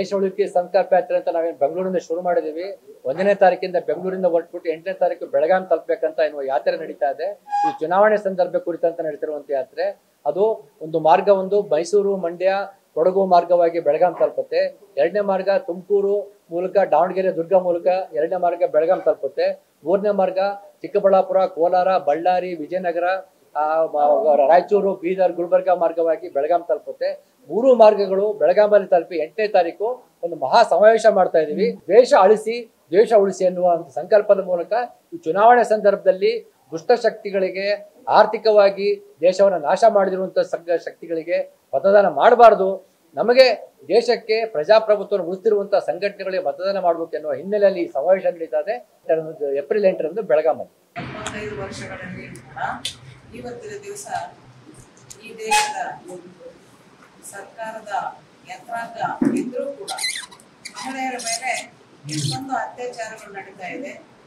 ದೇಶ ಉಳಿಕೆ ಸಂಕಲ್ಪ ಯಾತ್ರೆ ಅಂತ ನಾವೇನು ಬೆಂಗಳೂರಿಂದ ಶುರು ಮಾಡಿದೀವಿ. 1ನೇ ತಾರೀಕಿಂದ ಬೆಂಗಳೂರಿಂದ ಹೊರಟ್ಬಿಟ್ಟು 8ನೇ ತಾರೀಕು ಬೆಳಗಾಂ ತಲುಪಬೇಕಂತ ಎನ್ನುವ ಯಾತ್ರೆ ನಡೀತಾ ಇದೆ. ಈ ಚುನಾವಣೆ ಸಂದರ್ಭ ಕುರಿತಂತ ನಡೀತಿರುವಂತ ಯಾತ್ರೆ. ಅದು ಒಂದು ಮಾರ್ಗ, ಒಂದು ಮೈಸೂರು, ಮಂಡ್ಯ, ಕೊಡಗು ಮಾರ್ಗವಾಗಿ ಬೆಳಗಾಂ ತಲುಪುತ್ತೆ. 2ನೇ ಮಾರ್ಗ ತುಮಕೂರು ಮೂಲಕ ದಾವಣಗೆರೆ, ದುರ್ಗ ಮೂಲಕ 2ನೇ ಮಾರ್ಗ ಬೆಳಗಾಂ ತಲುಪುತ್ತೆ. 3ನೇ ಮಾರ್ಗ ಚಿಕ್ಕಬಳ್ಳಾಪುರ, ಕೋಲಾರ, ಬಳ್ಳಾರಿ, ವಿಜಯನಗರ, ರಾಯಚೂರು, ಬೀದರ್, ಗುಲ್ಬರ್ಗ ಮಾರ್ಗವಾಗಿ ಬೆಳಗಾಂ ತಲುಪುತ್ತೆ. 3 ಮಾರ್ಗಗಳು ಬೆಳಗಾಮಲ್ಲಿ ತಲುಪಿ 8ನೇ ತಾರೀಕು ಒಂದು ಮಹಾ ಸಮಾವೇಶ ಮಾಡ್ತಾ ಇದೀವಿ. ದ್ವೇಷ ಅಳಿಸಿ ದ್ವೇಷ ಉಳಿಸಿ ಎನ್ನುವ ಸಂಕಲ್ಪದ ಮೂಲಕ ಈ ಚುನಾವಣೆ ಸಂದರ್ಭದಲ್ಲಿ ದುಷ್ಟ ಶಕ್ತಿಗಳಿಗೆ, ಆರ್ಥಿಕವಾಗಿ ದೇಶವನ್ನು ನಾಶ ಮಾಡಿರುವಂತಹ ಶಕ್ತಿಗಳಿಗೆ ಮತದಾನ ಮಾಡಬಾರದು. ನಮಗೆ ದೇಶಕ್ಕೆ ಪ್ರಜಾಪ್ರಭುತ್ವವನ್ನು ಉಳಿಸಿರುವಂತಹ ಸಂಘಟನೆಗಳಿಗೆ ಮತದಾನ ಮಾಡಬೇಕು ಎನ್ನುವ ಹಿನ್ನೆಲೆಯಲ್ಲಿ ಈ ಸಮಾವೇಶ ನಡೀತಾ ಇದೆ. ಏಪ್ರಿಲ್ 8ರಂದು ಬೆಳಗಾಮಲ್ಲಿ. 75 ವರ್ಷಗಳಲ್ಲಿ ಇವತ್ತಿನ ದಿವಸ ಈ ದೇಶದ ಸರ್ಕಾರದ ಯಂತ್ರಾಂಗ ಇದ್ರೂ ಕೂಡ ಮಹಿಳೆಯರ ಮೇಲೆ ಎಷ್ಟೊಂದು ಅತ್ಯಾಚಾರಗಳು ನಡೀತಾ ಇದೆ.